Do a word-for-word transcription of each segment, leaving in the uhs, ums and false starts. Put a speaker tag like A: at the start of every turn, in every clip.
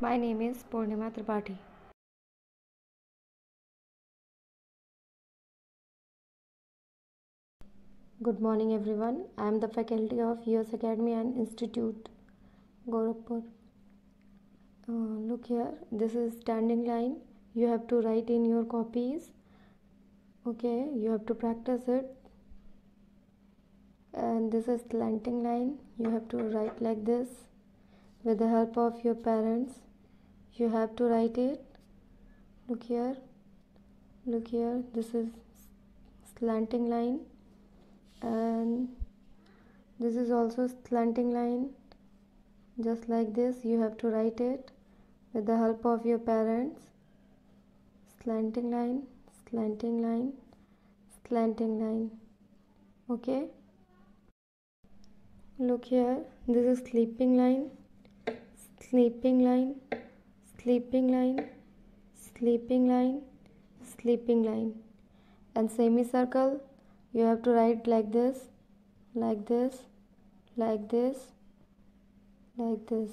A: My name is Purnima Tripathi. Good morning everyone. I am the faculty of U S Academy and Institute, Gorakhpur. Uh, look here, this is standing line. You have to write in your copies. Okay, you have to practice it. And this is slanting line. You have to write like this. With the help of your parents, you have to write it. Look here. Look here. This is slanting line. And this is also slanting line. Just like this, you have to write it with the help of your parents. Slanting line, slanting line, slanting line. Okay. Look here, this is sleeping line, sleeping line, sleeping line, sleeping line, sleeping line. And semicircle, you have to write like this, like this, like this, like this,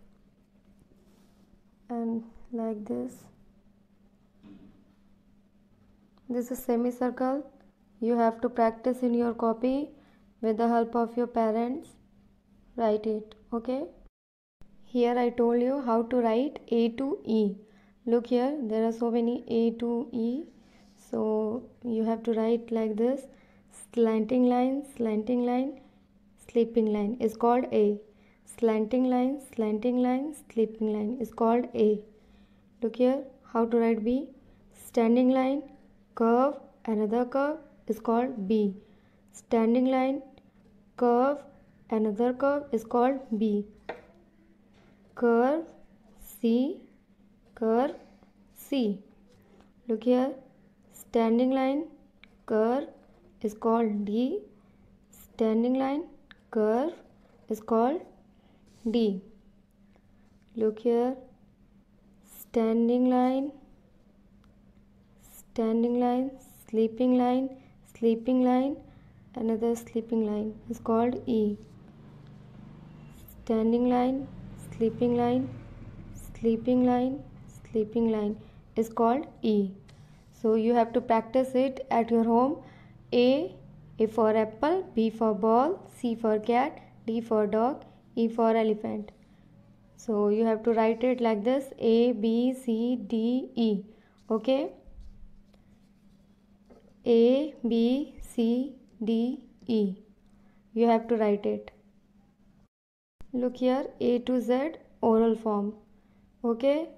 A: and like this. This is semicircle. You have to practice in your copy with the help of your parents. Write it. Okay. Here I told you how to write A to E. Look here, there are so many A to E. So you have to write like this. Slanting line, slanting line, sleeping line is called A. Slanting line, slanting line, sleeping line is called A. Look here, how to write B. Standing line, curve, another curve is called B. Standing line, curve, another curve is called B. Curve, C, curve, C. Look here, standing line, curve is called D. Standing line, curve is called D. Look here, standing line, standing line, sleeping line, sleeping line, another sleeping line is called E. Standing line, sleeping line, sleeping line, sleeping line is called E. So you have to practice it at your home. A, A for apple, B for ball, C for cat, D for dog, E for elephant. So you have to write it like this: A, B, C, D, E. Okay? A, B, C, D, E. You have to write it. Look here, A to Z oral form. Okay?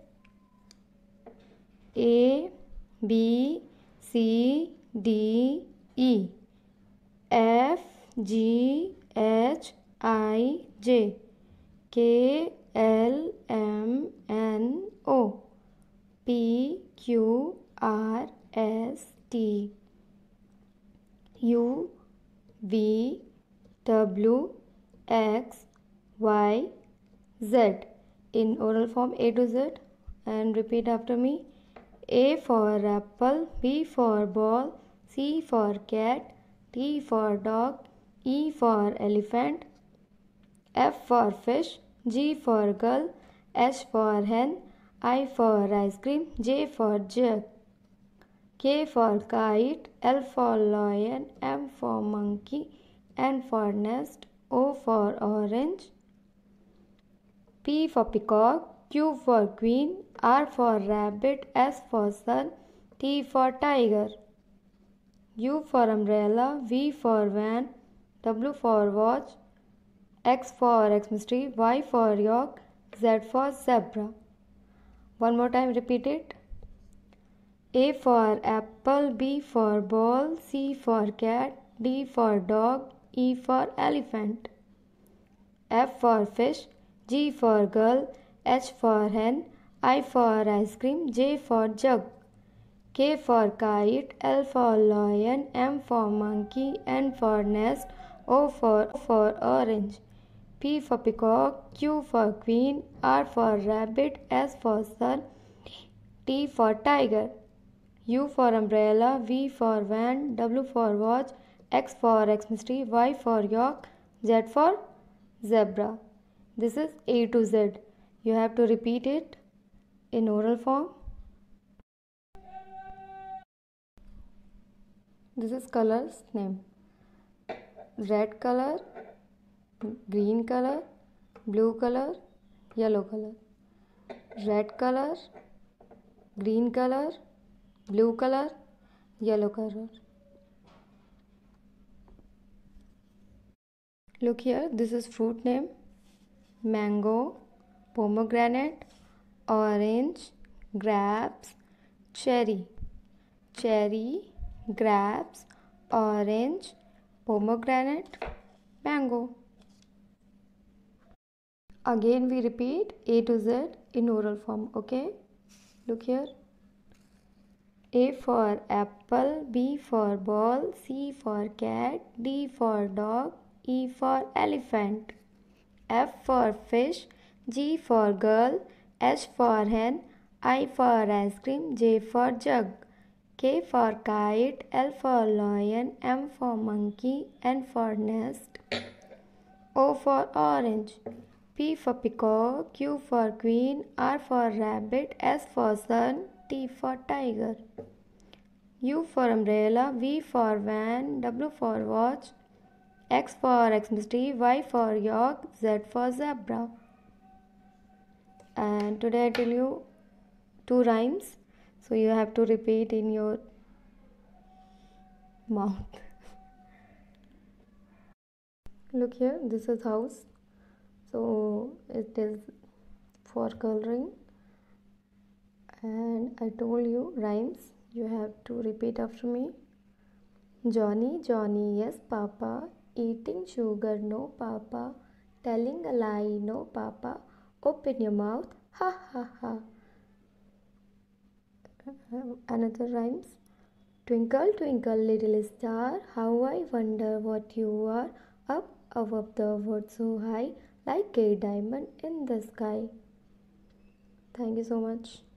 A: A, B, C, D, E, F, G, H, I, J, K, L, M, N, O, P, Q, R, S, T, U, V, W, X, Y, Z in oral form A to Z. And repeat after me. A for apple, B for ball, C for cat, T for dog, E for elephant, F for fish, G for girl, H for hen, I for ice cream, J for jug, K for kite, L for lion, M for monkey, N for nest, O for orange, P for peacock, Q for queen, R for rabbit, S for sun, T for tiger, U for umbrella, V for van, W for watch, X for Xmas-tree, Y for york, Z for zebra. One more time, repeat it. A for apple, B for ball, C for cat, D for dog, E for elephant, F for fish, G for girl, H for hen, I for ice cream, J for jug, K for kite, L for lion, M for monkey, N for nest, O for, for orange, P for peacock, Q for queen, R for rabbit, S for sun, T for tiger, U for umbrella, V for van, W for watch, X for Xmas-tree, Y for york, Z for zebra. This is A to Z. You have to repeat it. in oral form. This is colors name. Red color, green color, blue color, yellow color. Red color, green color, blue color, yellow color. Look here, this is fruit name. Mango, pomegranate, orange, grapes, cherry. Cherry, grapes, orange, pomegranate, mango. Again we repeat A to Z in oral form, okay? Look here. A for apple, B for ball, C for cat, D for dog, E for elephant. F for fish, G for girl, H for hen, I for ice cream, J for jug, K for kite, L for lion, M for monkey, N for nest, O for orange, P for peacock, Q for queen, R for rabbit, S for sun, T for tiger, U for umbrella, V for van, W for watch, X for Xmas-tree, Y for York, Z for zebra. And today I tell you two rhymes, so you have to repeat in your mouth. Look here, this is house, so it is for coloring, and I told you rhymes, you have to repeat after me. Johnny, Johnny, yes papa, eating sugar, no papa, telling a lie, no papa, open your mouth, ha ha ha. Another rhymes. Twinkle, twinkle, little star, how I wonder what you are, up above the world so high, like a diamond in the sky. Thank you so much.